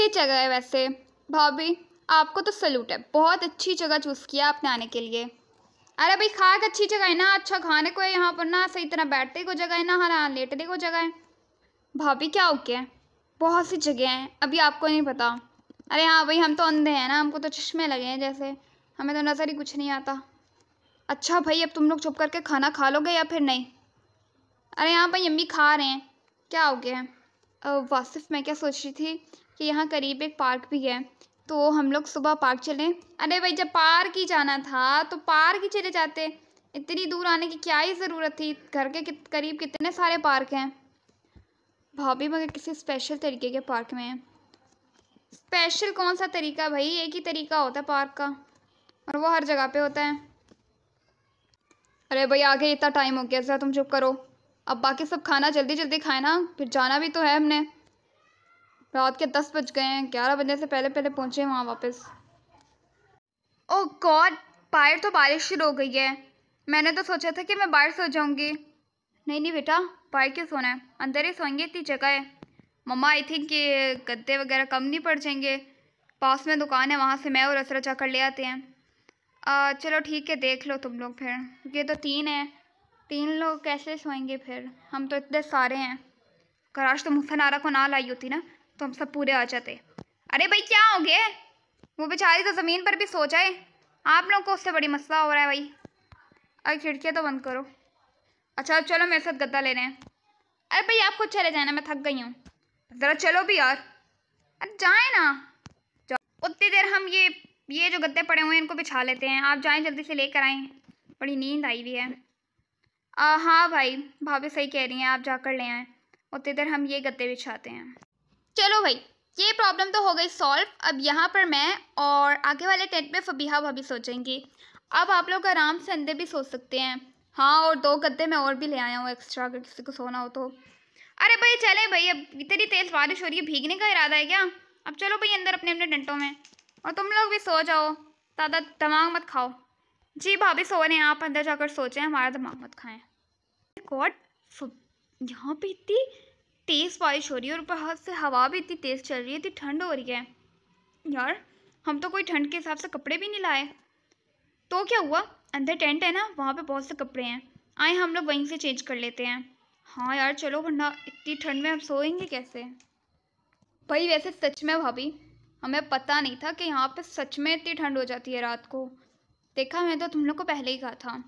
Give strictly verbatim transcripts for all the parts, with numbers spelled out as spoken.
अच्छी जगह है वैसे। भाभी आपको तो सैल्यूट है, बहुत अच्छी जगह चूज़ किया आपने आने के लिए। अरे भाई खाक अच्छी जगह है ना, अच्छा खाने को है यहाँ पर ना, सही तरह बैठने को जगह है ना, हाँ लेटने को जगह है। भाभी क्या हो गया, बहुत सी जगह हैं, अभी आपको नहीं पता। अरे हाँ भाई हम तो अंधे हैं ना, हमको तो चश्मे लगे हैं जैसे, हमें तो नज़र ही कुछ नहीं आता। अच्छा भाई अब तुम लोग चुप करके खाना खा लोगे या फिर नहीं? अरे हाँ भाई अम्मी खा रहे हैं। क्या हो गया है वासिफ, मैं क्या सोच रही थी कि यहाँ करीब एक पार्क भी है, तो हम लोग सुबह पार्क चलें। अरे भाई जब पार्क ही जाना था तो पार्क ही चले जाते, इतनी दूर आने की क्या ही ज़रूरत थी, घर के करीब कितने सारे पार्क हैं। भाभी मगर किसी स्पेशल तरीके के पार्क में है। स्पेशल कौन सा तरीका भाई, एक ही तरीका होता है पार्क का और वो हर जगह पे होता है। अरे भाई आगे इतना टाइम हो गया, ज़रा तुम चुप करो, अब बाकी सब खाना जल्दी जल्दी खाए ना, फिर जाना भी तो है हमने। रात के दस बज गए हैं, ग्यारह बजने से पहले पहले पहुँचे वहाँ वापस। ओह गॉड बाहर तो बारिश शुरू हो गई है, मैंने तो सोचा था कि मैं बाहर सो जाऊँगी। नहीं नहीं बेटा बाहर क्यों सोना है, अंदर ही सोएंगे, इतनी जगह है। मम्मा आई थिंक कि गद्दे वगैरह कम नहीं पड़ जाएंगे, पास में दुकान है वहाँ से मैं और असरा जाकर ले आते हैं। आ, चलो ठीक है देख लो तुम लोग फिर, ये तो तीन है, तीन लोग कैसे सोएंगे फिर, हम तो इतने सारे हैं। कराश तो मुफ्तनारा को ना लाई होती ना तो हम सब पूरे आ जाते। अरे भाई क्या हो गया, वो बेचारी तो ज़मीन पर भी सो जाए, आप लोग को उससे बड़ी मसला हो रहा है भाई। अरे खिड़कियाँ तो बंद करो। अच्छा चलो मेरे साथ गद्दा ले रहे हैं। अरे भाई आप खुद चले जाना, मैं थक गई हूँ, ज़रा चलो भी यार। अरे जाए ना, जाओ उतनी देर हम ये ये जो गद्दे पड़े हुए हैं इनको बिछा लेते हैं, आप जाएं जल्दी से लेकर आएँ, बड़ी नींद आई हुई है। आ, हाँ भाई भाभी सही कह रही हैं, आप जाकर ले आएँ, उतनी देर हम ये गद्दे बिछाते हैं। चलो भाई ये प्रॉब्लम तो हो गई सॉल्व, अब यहाँ पर मैं और आगे वाले टेंट में फबीहा भाभी सोचेंगी। अब आप लोग आराम से अंदर भी सो सकते हैं। हाँ और दो गद्दे मैं और भी ले आया हूँ एक्स्ट्रा, अगर किसी को सोना हो तो। अरे भाई चले भाई, अब इतनी तेज़ बारिश हो रही है, भीगने का इरादा है क्या? अब चलो भाई अंदर अपने अपने टेंटों में, और तुम लोग भी सो जाओ, ज़्यादा दिमाग मत खाओ। जी भाभी सो रहे हैं, आप अंदर जाकर सोचें, हमारा दिमाग मत खाएं। गॉड यहाँ पे इतनी तेज़ बारिश हो रही है और बाहर से हवा भी इतनी तेज़ चल रही है, इतनी ठंड हो रही है यार, हम तो कोई ठंड के हिसाब से कपड़े भी नहीं लाए। तो क्या हुआ, अंदर टेंट है ना, वहाँ पे बहुत से कपड़े हैं, आए हम लोग वहीं से चेंज कर लेते हैं। हाँ यार चलो, वरना इतनी ठंड में हम सोएंगे कैसे। भाई वैसे सच में भाभी हमें पता नहीं था कि यहाँ पे सच में इतनी ठंड हो जाती है रात को, देखा मैं तो तुम लोग को पहले ही कहा था।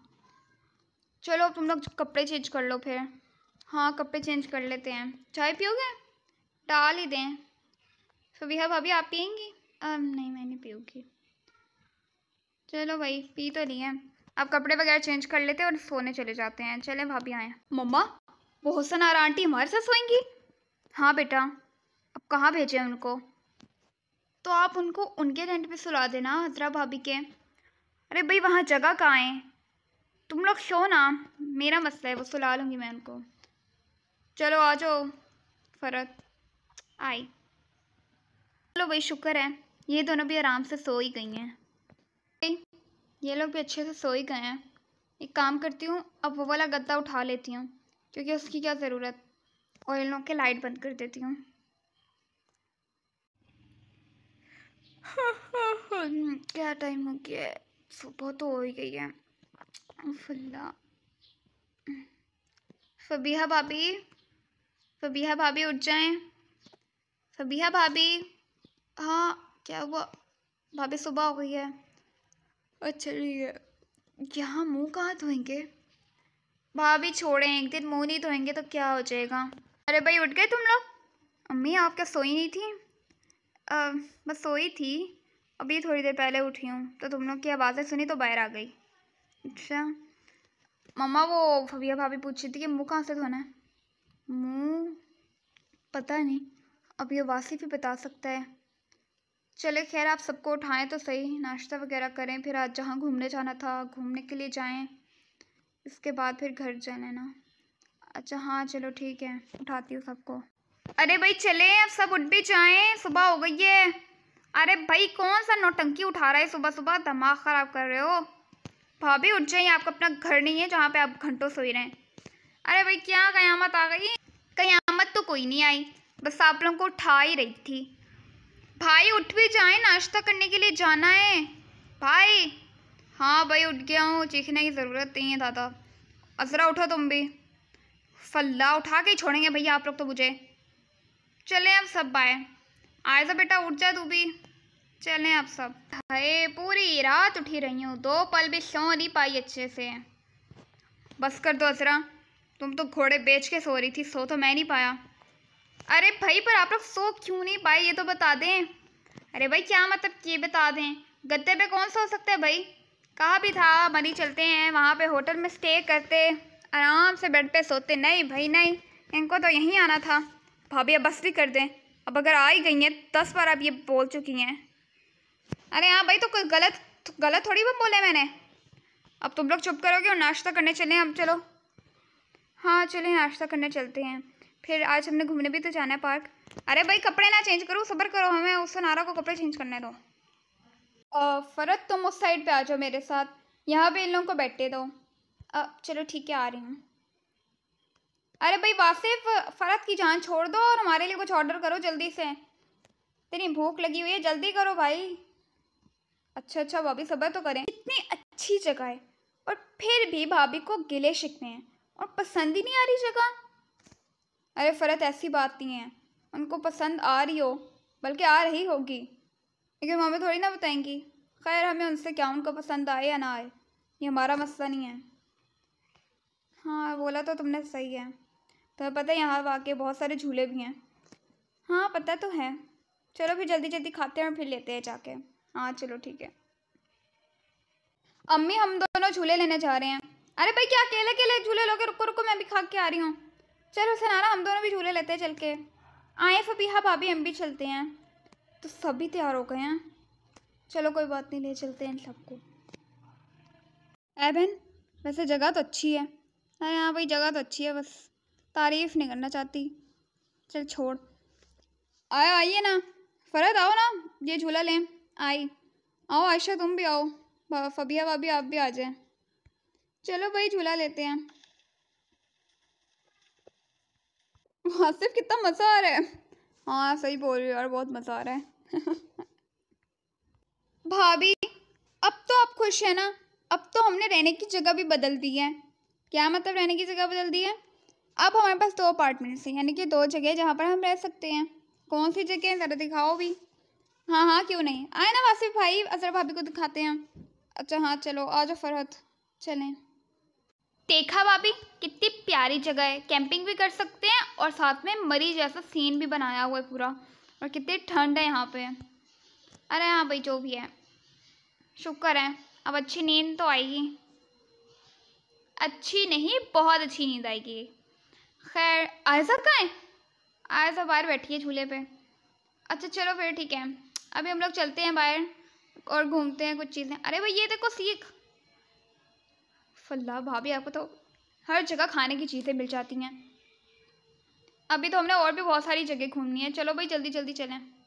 चलो तुम लोग कपड़े चेंज कर लो फिर। हाँ कपड़े चेंज कर लेते हैं। चाय पियोगे? डाल ही दें। फबीहा भाभी आप पियेंगी? नहीं मैं नहीं पीऊँगी। चलो भाई पी तो लिए, अब कपड़े वगैरह चेंज कर लेते हैं और सोने चले जाते हैं। चले भाभी आए। मम्मा वो हुसन आरा आंटी हमारे साथ सोएंगी? हाँ बेटा, अब कहाँ भेजें उनको? तो आप उनको उनके टेंट पे सुला देना हजरा भाभी के। अरे भाई वहाँ जगह कहाँ है, तुम लोग सो ना, मेरा मसला है, वो सुला लूँगी मैं उनको। चलो आ जाओ फ़रत आई। चलो भाई शुक्र है ये दोनों भी आराम से सो ही गई हैं, ये लोग भी अच्छे से सो ही गए हैं। एक काम करती हूँ, अब वो वाला गद्दा उठा लेती हूँ क्योंकि उसकी क्या ज़रूरत, और इन लोग के लाइट बंद कर देती हूँ। क्या टाइम हो गया है, सुबह तो हो ही गई है। फुल्ला फबीहा भाभी, फबीहा भाभी उठ जाएं। फबीहा भाभी, हाँ क्या हुआ भाभी, सुबह हो गई है? अच्छा ठीक है, यहाँ मुंह कहाँ धोएंगे भाभी, छोड़ें एक दिन मुंह नहीं धोएंगे तो क्या हो जाएगा। अरे भाई उठ गए तुम लोग? अम्मी आप क्या सोई नहीं थी? आ, बस सोई थी, अभी थोड़ी देर पहले उठी हूँ तो तुम लोग की आवाज़ें सुनी तो बाहर आ गई। अच्छा मम्मा वो फबीहा भाभी पूछ रही थी कि मुँह कहाँ से धोना है। मुँह पता नहीं, अब ये वासिफ ही बता सकता है। चले खैर आप सबको उठाएं तो सही, नाश्ता वगैरह करें, फिर आज जहाँ घूमने जाना था घूमने के लिए जाएं, इसके बाद फिर घर जाना है ना। अच्छा हाँ चलो ठीक है, उठाती हूँ सबको। अरे भाई चले अब सब उठ भी जाएं, सुबह हो गई है। अरे भाई कौन सा नौटंकी उठा रहा है सुबह सुबह, दिमाग ख़राब कर रहे हो। भाभी उठ जाइए, आपका अपना घर नहीं है जहाँ पे आप घंटों सोई रहें। अरे भाई क्या कयामत आ गई? कयामत तो कोई नहीं आई, बस आप लोगों को उठा ही रही थी। भाई उठ भी जाए, नाश्ता करने के लिए जाना है भाई। हाँ भाई उठ गया हूँ, चीखने की ज़रूरत नहीं है दादा। असरा उठो तुम भी। फल्ला उठा के ही छोड़ेंगे भैया आप लोग तो मुझे। चलें अब सब, बाय। आयजा बेटा उठ जा तू भी, चलें अब सब। हाय पूरी रात उठी रही हूँ, दो पल भी सो नहीं पाई अच्छे से। बस कर दो असरा, तुम तो घोड़े बेच के सो रही थी, सो तो मैं नहीं पाया। अरे भाई पर आप लोग सो क्यों नहीं पाए ये तो बता दें। अरे भाई क्या मतलब ये बता दें, गद्दे पे कौन सो सकता है भाई। कहा भी था मरी चलते हैं, वहाँ पे होटल में स्टे करते, आराम से बेड पे सोते। नहीं भाई नहीं, इनको तो यहीं आना था। भाभी अब बस भी कर दें, अब अगर आ ही गई हैं दस बार अब ये बोल चुकी हैं। अरे हाँ भाई तो कुछ गलत गलत थोड़ी वो बोले मैंने। अब तुम लोग चुप करोगे और नाश्ता करने चलें अब। चलो हाँ चलें नाश्ता करने चलते हैं, फिर आज हमने घूमने भी तो जाना है पार्क। अरे भाई कपड़े ना चेंज करो, सब्र करो, हमें उस नारा को कपड़े चेंज करने दो। फ़रत तुम उस साइड पे आ जाओ मेरे साथ, यहाँ पे इन लोगों को बैठे दो। अब चलो ठीक है आ रही हूँ। अरे भाई वासिफ फ़रत की जान छोड़ दो और हमारे लिए कुछ ऑर्डर करो जल्दी से, तेरी भूख लगी हुई है, जल्दी करो भाई। अच्छा अच्छा भाभी सब्र तो करें, इतनी अच्छी जगह है और फिर भी भाभी को गिले शिकवे हैं और पसंद ही नहीं आ रही जगह। अरे फ़रत ऐसी बात नहीं है, उनको पसंद आ रही हो, बल्कि आ रही होगी, लेकिन हमें थोड़ी ना बताएंगी। खैर हमें उनसे क्या, उनको पसंद आए या ना आए ये हमारा मसला नहीं है। हाँ बोला तो तुमने सही है, तुम्हें पता है यहाँ वाकई बहुत सारे झूले भी हैं। हाँ पता तो है, चलो फिर जल्दी जल्दी खाते हैं और फिर लेते हैं जाके। हाँ चलो ठीक है। अम्मी हम दोनों झूले लेने जा रहे हैं। अरे भाई क्या अकेले अकेले झूले लोगे, रुको रुको मैं भी खा के आ रही हूँ। चलो सनारा हम दोनों भी झूले लेते हैं चल के। आए फबीहा भाभी हम भी चलते हैं। तो सभी तैयार हो गए हैं, चलो कोई बात नहीं ले चलते हैं इन सबको। ए बहन वैसे जगह तो अच्छी है। अरे हाँ भाई जगह तो अच्छी है, बस तारीफ़ नहीं करना चाहती। चल छोड़, आए आइए ना फ़रत, आओ ना ये झूला लें। आई आओ आयशा तुम भी आओ, फबिया भाभी आप भी आ जाएं। चलो भाई झूला लेते हैं। आसिफ कितना मज़ा आ रहा है। हाँ सही बोल रही हो यार, बहुत मज़ा आ रहा है। भाभी अब तो आप खुश है ना, अब तो हमने रहने की जगह भी बदल दी है। क्या मतलब रहने की जगह बदल दी है, अब हमारे पास दो अपार्टमेंट्स हैं, यानी कि दो जगह जहाँ पर हम रह सकते हैं। कौन सी जगह है ज़रा दिखाओ भी। हाँ हाँ क्यों नहीं, आए ना वासिफ भाई, असरा भाभी को दिखाते हैं। अच्छा हाँ चलो आ जाओ फ़रहत चलें। देखा भाभी कितनी प्यारी जगह है, कैंपिंग भी कर सकते हैं और साथ में मरी जैसा सीन भी बनाया हुआ है पूरा, और कितनी ठंड है यहाँ पे। अरे हाँ भाई जो भी है शुक्र है, अब अच्छी नींद तो आएगी। अच्छी नहीं बहुत अच्छी नींद आएगी। खैर आयजा कहाँ है, आयजा बाहर बैठी है झूले पे। अच्छा चलो फिर ठीक है, अभी हम लोग चलते हैं बाहर और घूमते हैं कुछ चीज़ें। अरे भाई ये देखो सीख। फल्ला भाभी आपको तो हर जगह खाने की चीज़ें मिल जाती हैं। अभी तो हमने और भी बहुत सारी जगह घूमनी है, चलो भाई जल्दी जल्दी चलें।